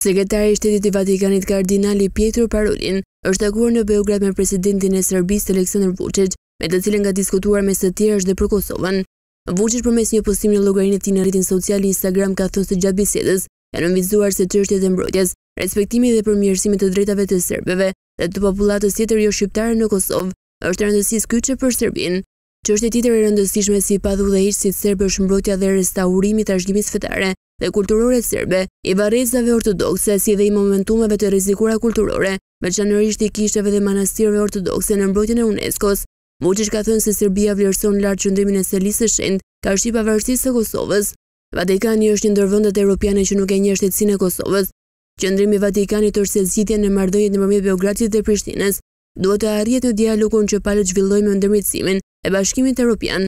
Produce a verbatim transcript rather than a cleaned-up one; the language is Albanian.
Sekretari i Shtetit i Vatikanit Kardinali Pietro Parolin është takuar në Beograd me presidentin e Serbisë Aleksandar Vučić, me të cilën ka diskutuar mes së tjerësh dhe për Kosovën. Vučić përmes një postimi në llogarinë e tij në rrjetin social Instagram ka thënë se gjatë bisedës janë nënvizuar se çështjet e mbrojtjes, respektimit dhe përmirësimit të drejtave të serbëve dhe të popullatës tjetër jo shqiptare në Kosovë është e rëndësisë kyçe për Serbinë. Çështja tjetër e rëndësishme si padudhëheqësit serb është mbrojtja dhe restaurimi i trashëgimisë fetare dhe kulturore serbe, i varrezave ortodokse si dhe i momentumeve të rrezikura kulturore, veçanërisht i kishave dhe manastirëve ortodokse në mbrojtjen e UNESCO-s. Vučić ka thënë se Serbia vlerëson lart qëndrimin e së lisë së shenjtë karshi pavarësisë së Kosovës. Vatikani është një ndër vendet europiane që nuk e njeh shtetësinë e Kosovës. Qëndrimi i Vatikanit është se zgjidhja në marrëdhëniet nëpërmjet Beogradit dhe Prishtinës duhet të arrihet në dialogun që palët zhvillojë me ndërmjetësimin e Bashkimit Evropian.